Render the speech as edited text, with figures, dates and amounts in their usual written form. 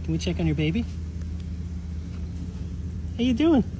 Can we check on your baby? How you doing?